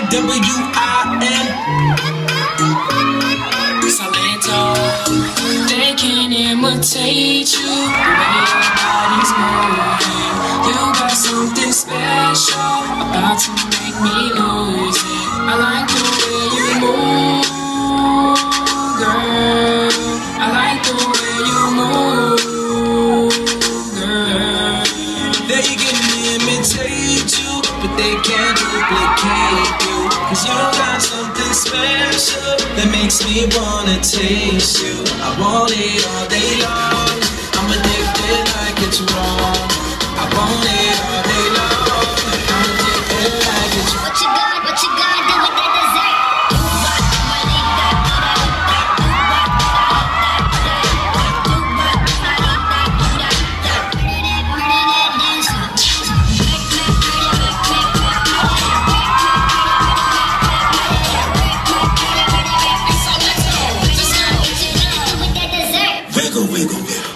W-I-N Salento. They can imitate you, the way your body's moving. You got something special about to make me lose it. I like the way you move, girl. I like the way you move, girl. They can imitate you, but they can't duplicate you. 'Cause you got something special that makes me wanna taste you. I want it all day long. I'm addicted like it's wrong. I want it all day long. I'm addicted like it's wrong. What you gonna do with that dessert? Wiggle, wiggle, wiggle.